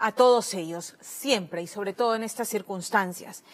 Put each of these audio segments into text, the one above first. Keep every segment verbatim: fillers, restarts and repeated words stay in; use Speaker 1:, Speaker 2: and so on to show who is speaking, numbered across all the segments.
Speaker 1: a todos ellos, siempre y sobre todo en estas circunstancias.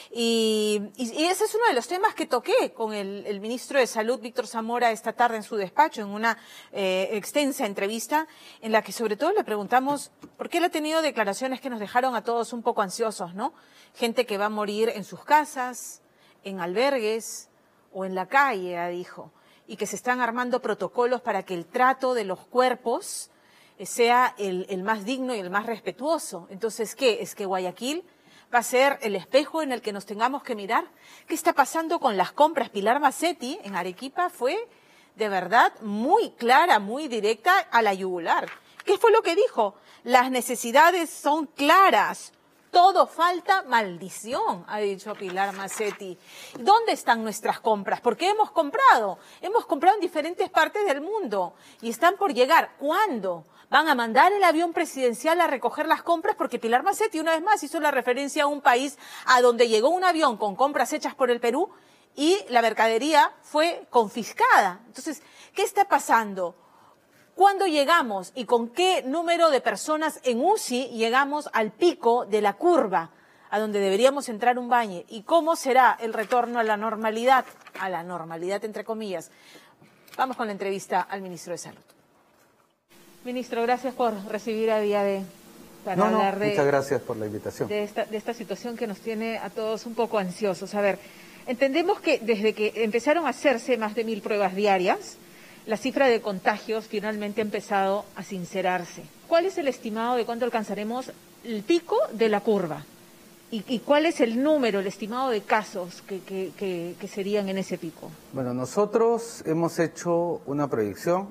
Speaker 1: Y, y, y ese es uno de los temas que toqué con el, el ministro de Salud, Víctor Zamora, esta tarde en su despacho, en una eh, extensa entrevista, en la que sobre todo le preguntamos por qué él ha tenido declaraciones que nos dejaron a todos un poco ansiosos, ¿no? Gente que va a morir en sus casas, en albergues o en la calle, dijo, y que se están armando protocolos para que el trato de los cuerpos sea el, el más digno y el más respetuoso. Entonces, ¿qué? ¿Es que Guayaquil va a ser el espejo en el que nos tengamos que mirar? ¿Qué está pasando con las compras? Pilar Macetti en Arequipa fue de verdad muy clara, muy directa a la yugular. ¿Qué fue lo que dijo? Las necesidades son claras. Todo falta, maldición, ha dicho Pilar Macetti. ¿Dónde están nuestras compras? Porque hemos comprado, hemos comprado en diferentes partes del mundo y están por llegar. ¿Cuándo? Van a mandar el avión presidencial a recoger las compras, porque Pilar Macetti una vez más hizo la referencia a un país a donde llegó un avión con compras hechas por el Perú y la mercadería fue confiscada. Entonces, ¿qué está pasando? ¿Cuándo llegamos y con qué número de personas en U C I llegamos al pico de la curva, a donde deberíamos entrar un baño? ¿Y cómo será el retorno a la normalidad? A la normalidad, entre comillas. Vamos con la entrevista al ministro de Salud. Ministro, gracias por recibir a día de para
Speaker 2: no,
Speaker 1: hablar
Speaker 2: no,
Speaker 1: de...
Speaker 2: Muchas gracias por la invitación.
Speaker 1: De esta, de esta situación que nos tiene a todos un poco ansiosos. A ver, entendemos que desde que empezaron a hacerse más de mil pruebas diarias, la cifra de contagios finalmente ha empezado a sincerarse. ¿Cuál es el estimado de cuánto alcanzaremos el pico de la curva? ¿Y, y cuál es el número, el estimado de casos que, que, que, que serían en ese pico?
Speaker 2: Bueno, nosotros hemos hecho una proyección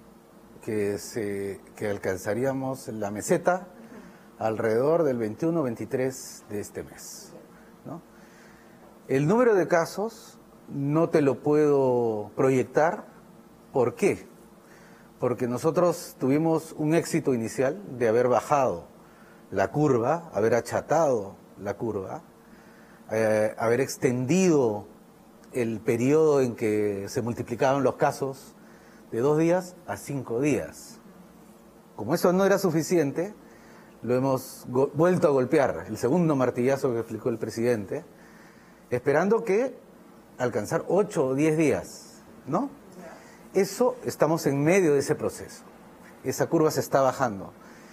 Speaker 2: que, se, que alcanzaríamos la meseta alrededor del veintiuno veintitrés de este mes, ¿no? El número de casos no te lo puedo proyectar. ¿Por qué? Porque nosotros tuvimos un éxito inicial de haber bajado la curva, haber achatado la curva, eh, haber extendido el periodo en que se multiplicaban los casos de dos días a cinco días. Como eso no era suficiente, lo hemos vuelto a golpear, el segundo martillazo que explicó el presidente, esperando que alcanzar ocho o diez días, ¿no? Eso, estamos en medio de ese proceso. Esa curva se está bajando.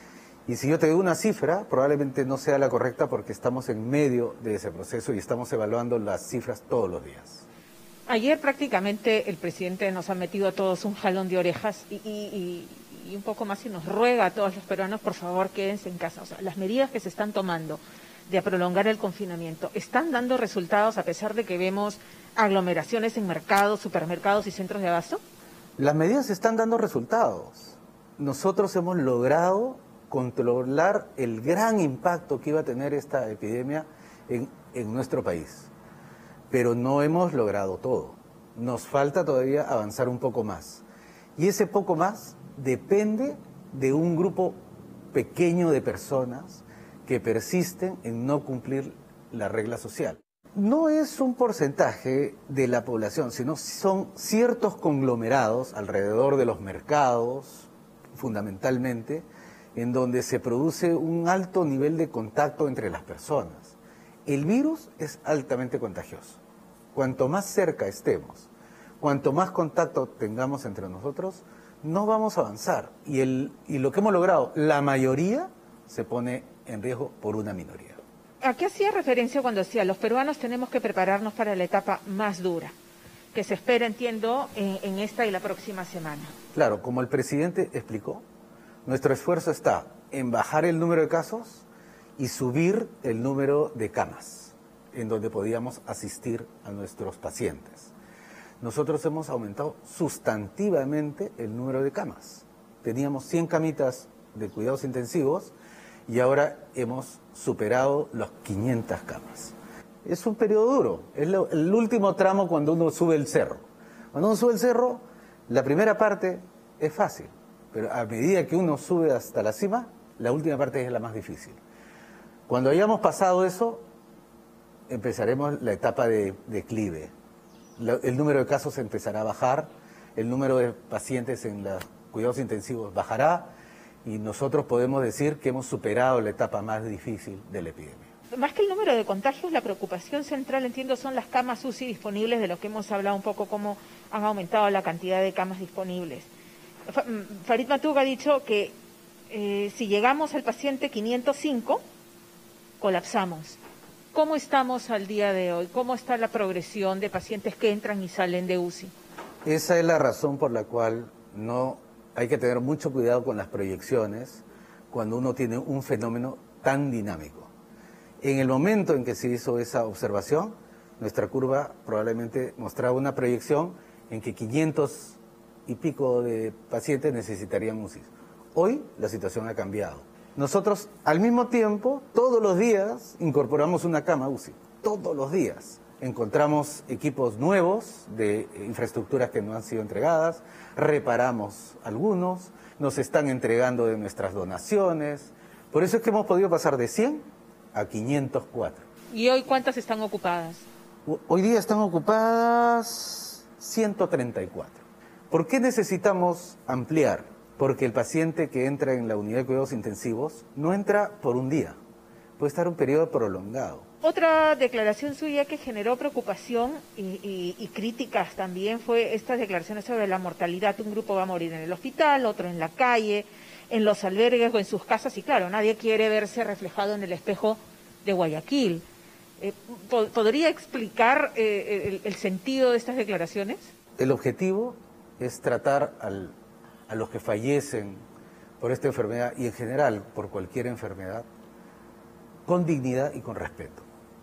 Speaker 2: Y si yo te doy una cifra, probablemente no sea la correcta porque estamos en medio de ese proceso y estamos evaluando las cifras todos los días.
Speaker 1: Ayer prácticamente el presidente nos ha metido a todos un jalón de orejas y, y, y un poco más y nos ruega a todos los peruanos, por favor, quédense en casa. O sea, las medidas que se están tomando de prolongar el confinamiento están dando resultados a pesar de que vemos aglomeraciones en mercados, supermercados y centros de abasto.
Speaker 2: Las medidas están dando resultados. Nosotros hemos logrado controlar el gran impacto que iba a tener esta epidemia en, en nuestro país. Pero no hemos logrado todo. Nos falta todavía avanzar un poco más. Y ese poco más depende de un grupo pequeño de personas que persisten en no cumplir la regla social. No es un porcentaje de la población, sino son ciertos conglomerados alrededor de los mercados, fundamentalmente, en donde se produce un alto nivel de contacto entre las personas. El virus es altamente contagioso. Cuanto más cerca estemos, cuanto más contacto tengamos entre nosotros, no vamos a avanzar. Y, el, y lo que hemos logrado, la mayoría se pone en riesgo por una minoría.
Speaker 1: ¿A qué hacía referencia cuando decía los peruanos tenemos que prepararnos para la etapa más dura, que se espera, entiendo, en, en esta y la próxima semana?
Speaker 2: Claro, como el presidente explicó, nuestro esfuerzo está en bajar el número de casos y subir el número de camas en donde podíamos asistir a nuestros pacientes. Nosotros hemos aumentado sustantivamente el número de camas. Teníamos cien camitas de cuidados intensivos y ahora hemos superado las quinientas camas. Es un periodo duro, es lo, el último tramo cuando uno sube el cerro. Cuando uno sube el cerro, la primera parte es fácil, pero a medida que uno sube hasta la cima, la última parte es la más difícil. Cuando hayamos pasado eso, empezaremos la etapa de declive. El número de casos empezará a bajar, el número de pacientes en los cuidados intensivos bajará y nosotros podemos decir que hemos superado la etapa más difícil de la epidemia.
Speaker 1: Más que el número de contagios, la preocupación central, entiendo, son las camas U C I disponibles, de lo que hemos hablado un poco, cómo han aumentado la cantidad de camas disponibles. Farid Matuk ha dicho que eh, si llegamos al paciente quinientos cinco, colapsamos. ¿Cómo estamos al día de hoy? ¿Cómo está la progresión de pacientes que entran y salen de U C I?
Speaker 2: Esa es la razón por la cual no hay que tener mucho cuidado con las proyecciones cuando uno tiene un fenómeno tan dinámico. En el momento en que se hizo esa observación, nuestra curva probablemente mostraba una proyección en que quinientos y pico de pacientes necesitarían U C I. Hoy la situación ha cambiado. Nosotros, al mismo tiempo, todos los días incorporamos una cama U C I. Todos los días. Encontramos equipos nuevos de infraestructuras que no han sido entregadas, reparamos algunos, nos están entregando de nuestras donaciones. Por eso es que hemos podido pasar de cien a quinientos cuatro.
Speaker 1: ¿Y hoy cuántas están ocupadas?
Speaker 2: Hoy día están ocupadas ciento treinta y cuatro. ¿Por qué necesitamos ampliar? Porque el paciente que entra en la unidad de cuidados intensivos no entra por un día, puede estar un periodo prolongado.
Speaker 1: Otra declaración suya que generó preocupación y, y, y críticas también fue estas declaraciones sobre la mortalidad. Un grupo va a morir en el hospital, otro en la calle, en los albergues o en sus casas, y claro, nadie quiere verse reflejado en el espejo de Guayaquil. Eh, ¿Podría explicar eh, el, el sentido de estas declaraciones?
Speaker 2: El objetivo es tratar al, a los que fallecen por esta enfermedad y en general por cualquier enfermedad con dignidad y con respeto.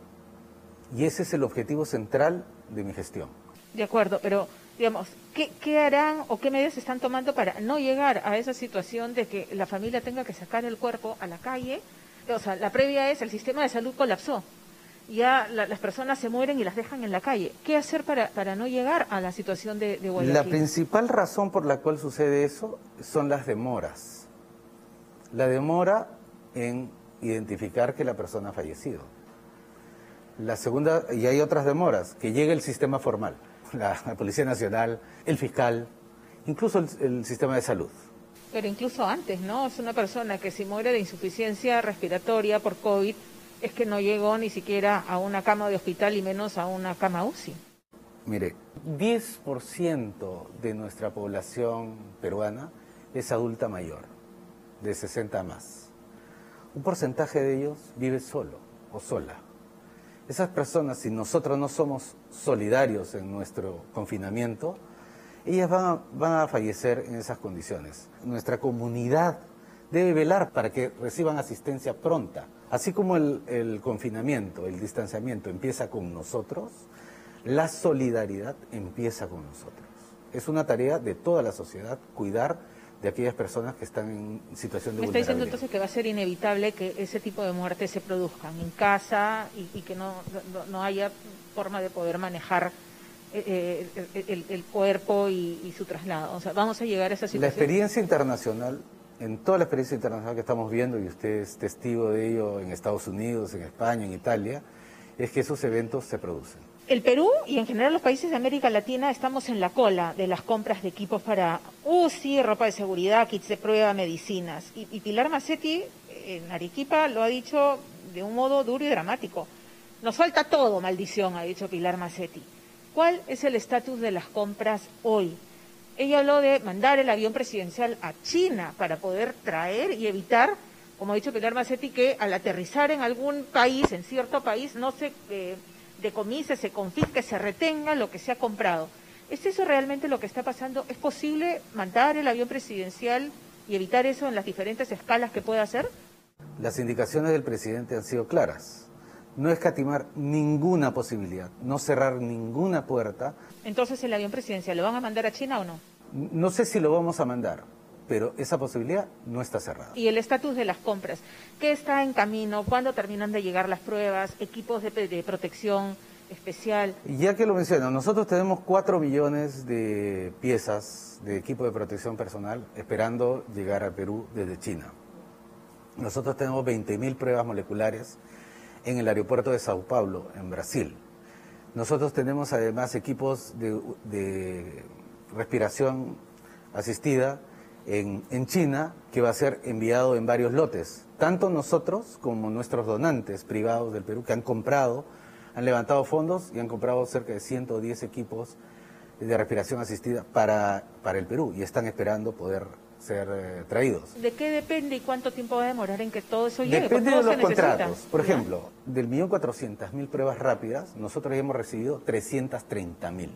Speaker 2: Y ese es el objetivo central de mi gestión.
Speaker 1: De acuerdo, pero digamos, ¿qué, qué harán o qué medidas están tomando para no llegar a esa situación de que la familia tenga que sacar el cuerpo a la calle? O sea, la previa es el sistema de salud colapsó. Ya la, las personas se mueren y las dejan en la calle. ¿Qué hacer para, para no llegar a la situación de, de Guayaquil?
Speaker 2: La principal razón por la cual sucede eso son las demoras. La demora en identificar que la persona ha fallecido. La segunda, y hay otras demoras, que llegue el sistema formal, la, la Policía Nacional, el fiscal, incluso el, el sistema de salud.
Speaker 1: Pero incluso antes, ¿no? Es una persona que si muere de insuficiencia respiratoria por COVID, es que no llegó ni siquiera a una cama de hospital y menos a una cama U C I.
Speaker 2: Mire, diez por ciento de nuestra población peruana es adulta mayor, de sesenta más. Un porcentaje de ellos vive solo o sola. Esas personas, si nosotros no somos solidarios en nuestro confinamiento, ellas van a, van a fallecer en esas condiciones. Nuestra comunidad debe velar para que reciban asistencia pronta. Así como el, el confinamiento, el distanciamiento empieza con nosotros, la solidaridad empieza con nosotros. Es una tarea de toda la sociedad cuidar de aquellas personas que están en situación de vulnerabilidad.
Speaker 1: Me está diciendo entonces que va a ser inevitable que ese tipo de muertes se produzcan en casa y, y que no, no, no haya forma de poder manejar eh, el, el, el cuerpo y, y su traslado. O sea, vamos a llegar a esa situación.
Speaker 2: La experiencia internacional, en toda la experiencia internacional que estamos viendo, y usted es testigo de ello en Estados Unidos, en España, en Italia, es que esos eventos se producen.
Speaker 1: El Perú y en general los países de América Latina estamos en la cola de las compras de equipos para U C I, ropa de seguridad, kits de prueba, medicinas. Y, y Pilar Macetti en Arequipa lo ha dicho de un modo duro y dramático. Nos falta todo, maldición, ha dicho Pilar Macetti. ¿Cuál es el estatus de las compras hoy? Ella habló de mandar el avión presidencial a China para poder traer y evitar, como ha dicho Pilar Macetti, que al aterrizar en algún país, en cierto país, no se eh, decomise, se confisque, se retenga lo que se ha comprado. ¿Es eso realmente lo que está pasando? ¿Es posible mandar el avión presidencial y evitar eso en las diferentes escalas que pueda hacer?
Speaker 2: Las indicaciones del presidente han sido claras. No escatimar ninguna posibilidad, no cerrar ninguna puerta.
Speaker 1: Entonces, ¿el avión presidencial lo van a mandar a China o no?
Speaker 2: No sé si lo vamos a mandar, pero esa posibilidad no está cerrada.
Speaker 1: Y el estatus de las compras, ¿qué está en camino? ¿Cuándo terminan de llegar las pruebas? ¿Equipos de, de protección especial?
Speaker 2: Ya que lo menciono, nosotros tenemos cuatro millones de piezas de equipo de protección personal esperando llegar al Perú desde China. Nosotros tenemos veinte mil pruebas moleculares en el aeropuerto de Sao Paulo, en Brasil. Nosotros tenemos además equipos de, de respiración asistida en, en China, que va a ser enviado en varios lotes. Tanto nosotros como nuestros donantes privados del Perú que han comprado, han levantado fondos y han comprado cerca de ciento diez equipos de respiración asistida para, para el Perú y están esperando poder ser eh, traídos.
Speaker 1: ¿De qué depende y cuánto tiempo va a demorar en que todo eso llegue?
Speaker 2: Depende de los contratos. Por ejemplo, del millón cuatrocientas mil pruebas rápidas, nosotros hemos recibido trescientas treinta mil.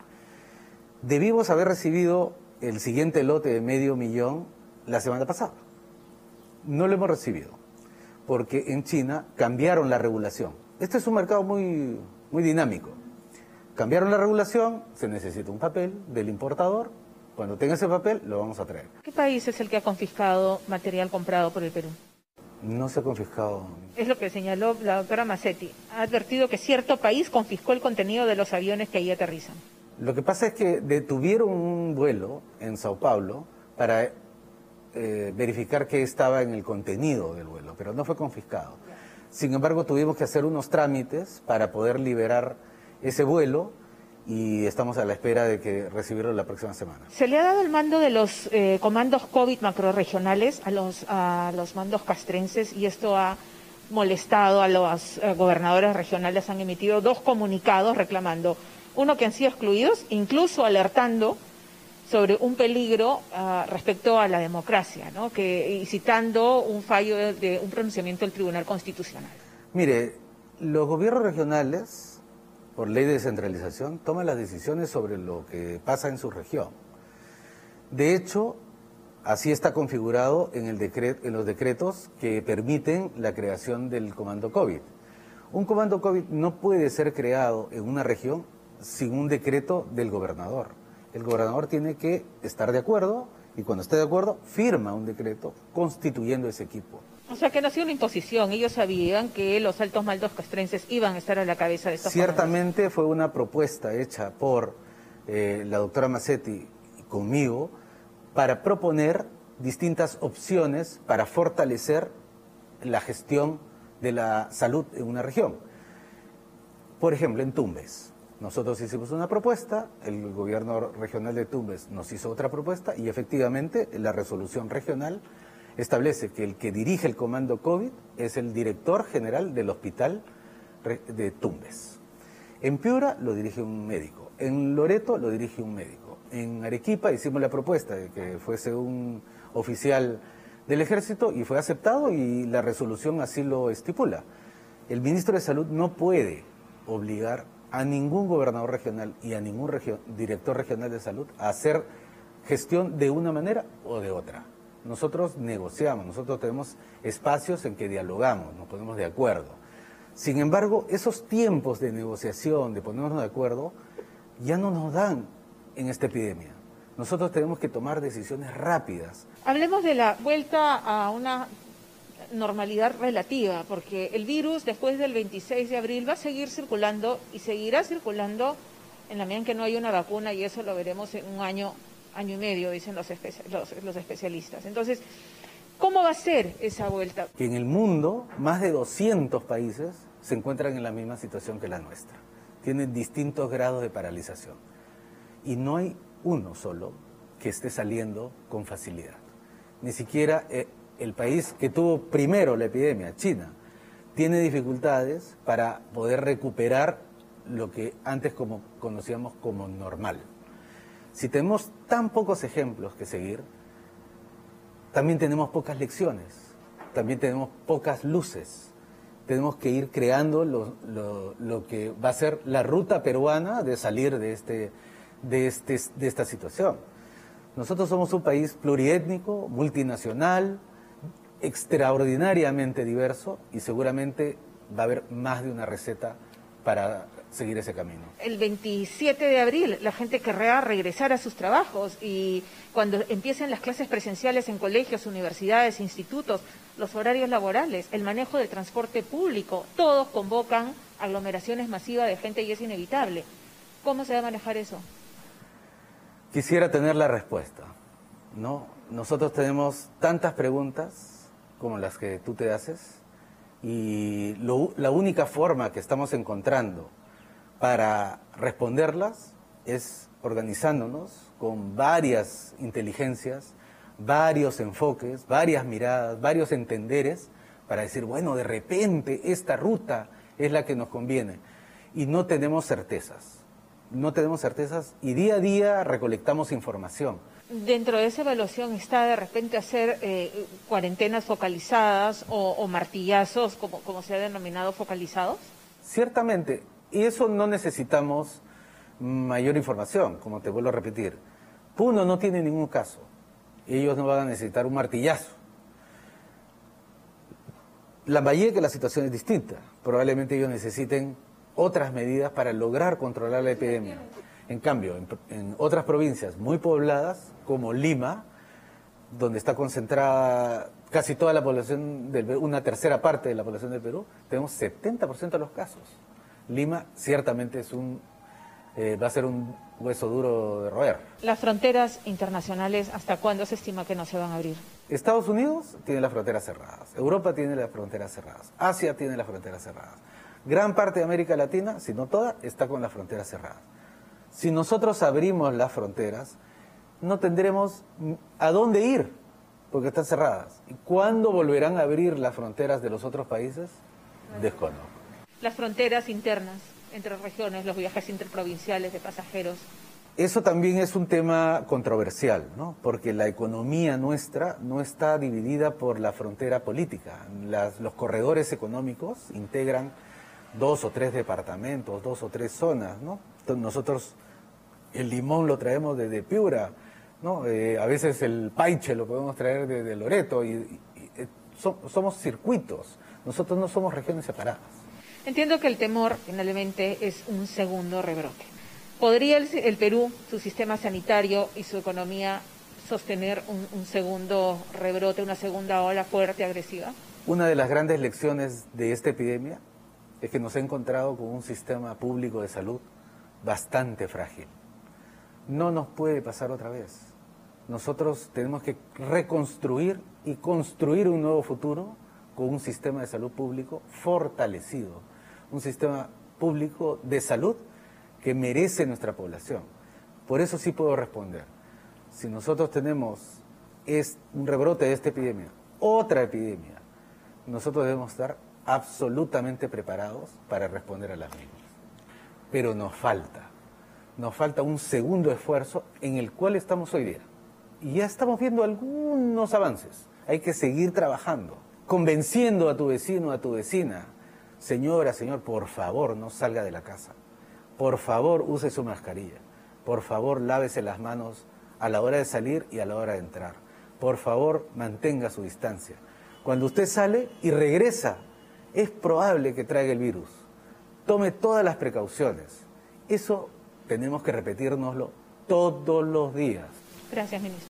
Speaker 2: Debimos haber recibido el siguiente lote de medio millón la semana pasada. No lo hemos recibido, porque en China cambiaron la regulación. Este es un mercado muy, muy dinámico. Cambiaron la regulación, se necesita un papel del importador. Cuando tenga ese papel, lo vamos a traer.
Speaker 1: ¿Qué país es el que ha confiscado material comprado por el Perú?
Speaker 2: No se ha confiscado.
Speaker 1: Es lo que señaló la doctora Mazzetti. Ha advertido que cierto país confiscó el contenido de los aviones que ahí aterrizan.
Speaker 2: Lo que pasa es que detuvieron un vuelo en Sao Paulo para eh, verificar qué estaba en el contenido del vuelo, pero no fue confiscado. Sin embargo, tuvimos que hacer unos trámites para poder liberar ese vuelo y estamos a la espera de que recibirlo la próxima semana.
Speaker 1: ¿Se le ha dado el mando de los eh, comandos COVID macrorregionales a los, a los mandos castrenses y esto ha molestado a los eh, gobernadores regionales? Han emitido dos comunicados reclamando, uno que han sido excluidos, incluso alertando sobre un peligro uh, respecto a la democracia, ¿no? Que, y citando un fallo de, de un pronunciamiento del Tribunal Constitucional.
Speaker 2: Mire, los gobiernos regionales, por ley de descentralización, toman las decisiones sobre lo que pasa en su región. De hecho, así está configurado en, el decret, en los decretos que permiten la creación del comando COVID. Un comando COVID no puede ser creado en una región sin un decreto del gobernador. El gobernador tiene que estar de acuerdo y cuando esté de acuerdo firma un decreto constituyendo ese equipo.
Speaker 1: O sea que no ha sido una imposición, ellos sabían que los altos mandos castrenses iban a estar a la cabeza de estos
Speaker 2: Ciertamente
Speaker 1: comandos.
Speaker 2: Fue una propuesta hecha por eh, la doctora Mazzetti y conmigo para proponer distintas opciones para fortalecer la gestión de la salud en una región. Por ejemplo, en Tumbes. Nosotros hicimos una propuesta, el gobierno regional de Tumbes nos hizo otra propuesta y efectivamente la resolución regional establece que el que dirige el comando COVID es el director general del hospital de Tumbes. En Piura lo dirige un médico, en Loreto lo dirige un médico, en Arequipa hicimos la propuesta de que fuese un oficial del ejército y fue aceptado y la resolución así lo estipula. El ministro de Salud no puede obligar a ningún gobernador regional y a ningún regio, director regional de salud a hacer gestión de una manera o de otra. Nosotros negociamos, nosotros tenemos espacios en que dialogamos, nos ponemos de acuerdo. Sin embargo, esos tiempos de negociación, de ponernos de acuerdo, ya no nos dan en esta epidemia. Nosotros tenemos que tomar decisiones rápidas.
Speaker 1: Hablemos de la vuelta a una normalidad relativa, porque el virus después del veintiséis de abril va a seguir circulando y seguirá circulando en la medida en que no hay una vacuna y eso lo veremos en un año, año y medio, dicen los, especia los, los especialistas. Entonces, ¿cómo va a ser esa vuelta?
Speaker 2: Que en el mundo, más de doscientos países se encuentran en la misma situación que la nuestra. Tienen distintos grados de paralización. Y no hay uno solo que esté saliendo con facilidad. Ni siquiera eh, el país que tuvo primero la epidemia, China, tiene dificultades para poder recuperar lo que antes como conocíamos como normal. Si tenemos tan pocos ejemplos que seguir, también tenemos pocas lecciones, también tenemos pocas luces. Tenemos que ir creando lo, lo, lo que va a ser la ruta peruana de salir de, este, de, este, de esta situación. Nosotros somos un país pluriétnico, multinacional, extraordinariamente diverso y seguramente va a haber más de una receta para seguir ese camino.
Speaker 1: El veintisiete de abril la gente querrá regresar a sus trabajos y cuando empiecen las clases presenciales en colegios, universidades, institutos, los horarios laborales, el manejo del transporte público, todos convocan aglomeraciones masivas de gente y es inevitable. ¿Cómo se va a manejar eso?
Speaker 2: Quisiera tener la respuesta, ¿no? Nosotros tenemos tantas preguntas como las que tú te haces y lo, la única forma que estamos encontrando para responderlas es organizándonos con varias inteligencias, varios enfoques, varias miradas, varios entenderes para decir, bueno, de repente esta ruta es la que nos conviene. Y no tenemos certezas, no tenemos certezas y día a día recolectamos información.
Speaker 1: Dentro de esa evaluación está de repente hacer eh, cuarentenas focalizadas o, o martillazos, como, como se ha denominado, focalizados.
Speaker 2: Ciertamente, y eso no necesitamos mayor información, como te vuelvo a repetir. Puno no tiene ningún caso, ellos no van a necesitar un martillazo. Lambayeque la situación es distinta, probablemente ellos necesiten otras medidas para lograr controlar la epidemia. En cambio, en, en otras provincias muy pobladas, como Lima, donde está concentrada casi toda la población, del, una tercera parte de la población del Perú, tenemos setenta por ciento de los casos. Lima ciertamente es un, eh, va a ser un hueso duro de roer.
Speaker 1: Las fronteras internacionales, ¿hasta cuándo se estima que no se van a abrir?
Speaker 2: Estados Unidos tiene las fronteras cerradas, Europa tiene las fronteras cerradas, Asia tiene las fronteras cerradas. Gran parte de América Latina, si no toda, está con las fronteras cerradas. Si nosotros abrimos las fronteras, no tendremos a dónde ir, porque están cerradas. ¿Y cuándo volverán a abrir las fronteras de los otros países? Desconozco.
Speaker 1: Las fronteras internas entre regiones, los viajes interprovinciales de pasajeros.
Speaker 2: Eso también es un tema controversial, ¿no? Porque la economía nuestra no está dividida por la frontera política. Las, los corredores económicos integran dos o tres departamentos, dos o tres zonas, ¿no? Entonces nosotros el limón lo traemos desde Piura, ¿no? Eh, a veces el paiche lo podemos traer desde Loreto y, y, y so, somos circuitos, nosotros no somos regiones separadas.
Speaker 1: Entiendo que el temor finalmente es un segundo rebrote. ¿Podría el, el Perú, su sistema sanitario y su economía sostener un, un segundo rebrote, una segunda ola fuerte, agresiva?
Speaker 2: Una de las grandes lecciones de esta epidemia es que nos ha encontrado con un sistema público de salud bastante frágil. No nos puede pasar otra vez. Nosotros tenemos que reconstruir y construir un nuevo futuro con un sistema de salud público fortalecido, un sistema público de salud que merece nuestra población. Por eso sí puedo responder. Si nosotros tenemos es un rebrote de esta epidemia, otra epidemia, nosotros debemos estar absolutamente preparados para responder a las mismas. Pero nos falta, nos falta un segundo esfuerzo en el cual estamos hoy día. Y ya estamos viendo algunos avances. Hay que seguir trabajando, convenciendo a tu vecino, a tu vecina. Señora, señor, por favor, no salga de la casa. Por favor, use su mascarilla. Por favor, lávese las manos a la hora de salir y a la hora de entrar. Por favor, mantenga su distancia. Cuando usted sale y regresa, es probable que traiga el virus. Tome todas las precauciones. Eso tenemos que repetírnoslo todos los días.
Speaker 1: Gracias, ministro.